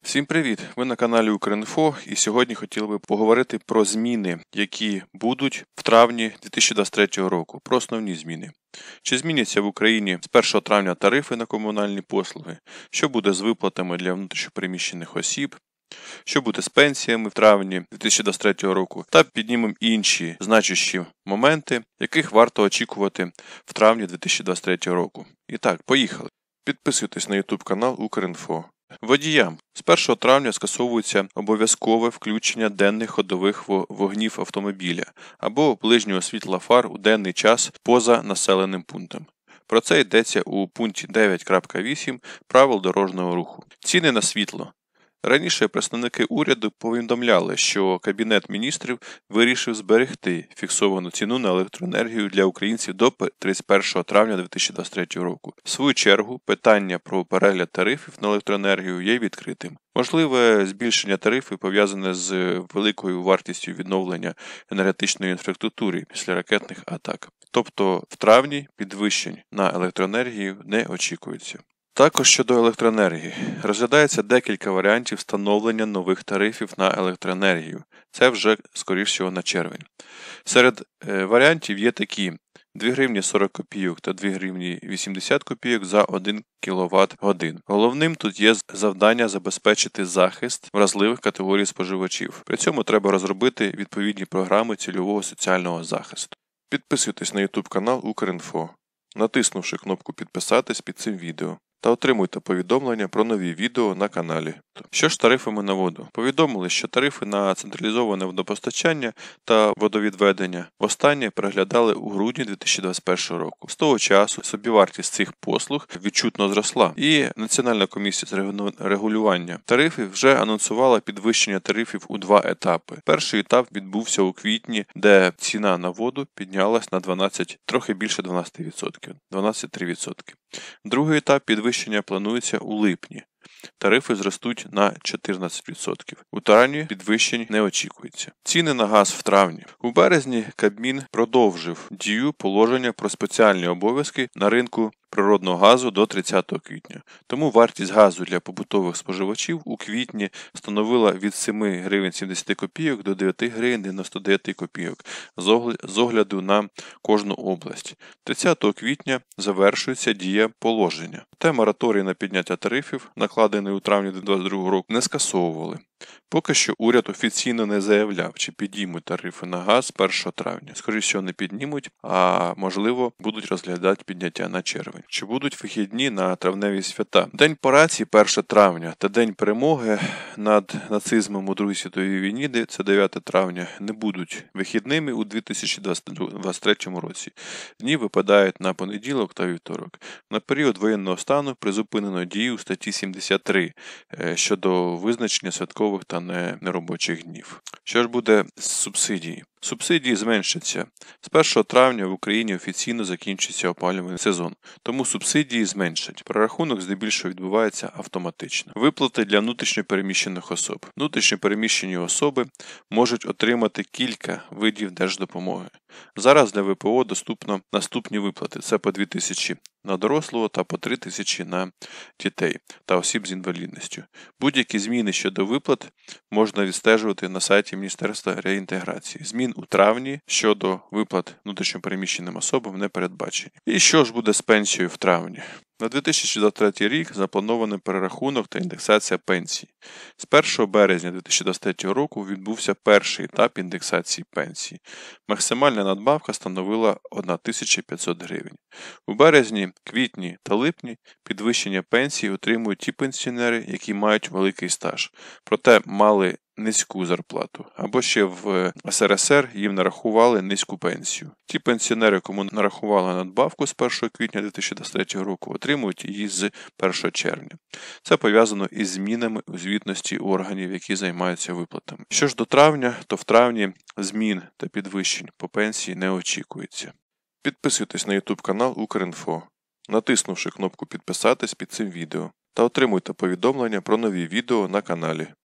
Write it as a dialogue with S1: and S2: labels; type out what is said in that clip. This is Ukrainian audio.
S1: Всім привіт! Ви на каналі Укрінфо і сьогодні хотіли би поговорити про зміни, які будуть в травні 2023 року, про основні зміни. Чи зміняться в Україні з 1 травня тарифи на комунальні послуги, що буде з виплатами для внутрішньопереміщених осіб, що буде з пенсіями в травні 2023 року, та піднімемо інші значущі моменти, яких варто очікувати в травні 2023 року. І так, поїхали! Підписуйтесь на YouTube канал Укрінфо. Водіям з 1 травня скасовується обов'язкове включення денних ходових вогнів автомобіля або ближнього світла фар у денний час поза населеним пунктом. Про це йдеться у пункті 9.8 правил дорожнього руху. Ціни на світло. Раніше представники уряду повідомляли, що Кабінет міністрів вирішив зберегти фіксовану ціну на електроенергію для українців до 31 травня 2023 року. В свою чергу, питання про перегляд тарифів на електроенергію є відкритим. Можливе збільшення тарифів пов'язане з великою вартістю відновлення енергетичної інфраструктури після ракетних атак. Тобто в травні підвищень на електроенергію не очікується. Також щодо електроенергії. Розглядається декілька варіантів встановлення нових тарифів на електроенергію. Це вже, скоріш всього, на червень. Серед варіантів є такі: 2 гривні 40 копійок та 2 гривні 80 копійок за 1 кВт годин. Головним тут є завдання забезпечити захист вразливих категорій споживачів. При цьому треба розробити відповідні програми цільового соціального захисту. Підписуйтесь на YouTube канал Укрінфо, натиснувши кнопку «Підписатись» під цим відео. Та отримуйте повідомлення про нові відео на каналі. Що ж з тарифами на воду? Повідомили, що тарифи на централізоване водопостачання та водовідведення востаннє переглядали у грудні 2021 року. З того часу собівартість цих послуг відчутно зросла, і Національна комісія з регулювання тарифів вже анонсувала підвищення тарифів у 2 етапи. Перший етап відбувся у квітні, де ціна на воду піднялась на трохи більше 12%, 12,3%. Другий етап підвищення планується у липні. Тарифи зростуть на 14%. У травні підвищень не очікується. Ціни на газ в травні. У березні Кабмін продовжив дію положення про спеціальні обов'язки на ринку природного газу до 30 квітня. Тому вартість газу для побутових споживачів у квітні становила від 7 гривень 70 копійок до 9 гривень 99 копійок з огляду на кожну область. 30 квітня завершується дія положення. Та мораторій на підняття тарифів, накладений у травні 2022 року, не скасовували. Поки що уряд офіційно не заявляв, чи підіймуть тарифи на газ 1 травня. Скоріше всього не піднімуть, а можливо будуть розглядати підняття на червень. Чи будуть вихідні на травневі свята? День праці 1 травня та День перемоги над нацизмом у Другій світовій війні, це 9 травня, не будуть вихідними у 2023 році. Дні випадають на понеділок та вівторок. На період воєнного стану призупинено дію статті 73 щодо визначення святкових та неробочих днів. Що ж буде з субсидії? Субсидії зменшаться. З 1 травня в Україні офіційно закінчиться опалювальний сезон, тому субсидії зменшать. Прорахунок здебільшого відбувається автоматично. Виплати для внутрішньопереміщених особ. Внутрішньопереміщені особи можуть отримати кілька видів держдопомоги. Зараз для ВПО доступно наступні виплати. Це по 2 тисячі на дорослого та по 3 тисячі на дітей та осіб з інвалідністю. Будь-які зміни щодо виплат можна відстежувати на сайті Міністерства реінтеграції. Змін у травні щодо виплат внутрішньопереміщеним особам не передбачені. І що ж буде з пенсією в травні? На 2023 рік запланований перерахунок та індексація пенсій. З 1 березня 2023 року відбувся перший етап індексації пенсій. Максимальна надбавка становила 1500 гривень. У березні, квітні та липні підвищення пенсій отримують ті пенсіонери, які мають великий стаж, проте мали низьку зарплату, або ще в СРСР їм нарахували низьку пенсію. Ті пенсіонери, кому нарахували надбавку з 1 квітня 2023 року, отримують її з 1 червня. Це пов'язано із змінами у звітності органів, які займаються виплатами. Що ж до травня, то в травні змін та підвищень по пенсії не очікується. Підписуйтесь на YouTube канал Укрінфо, натиснувши кнопку «Підписатись» під цим відео, та отримуйте повідомлення про нові відео на каналі.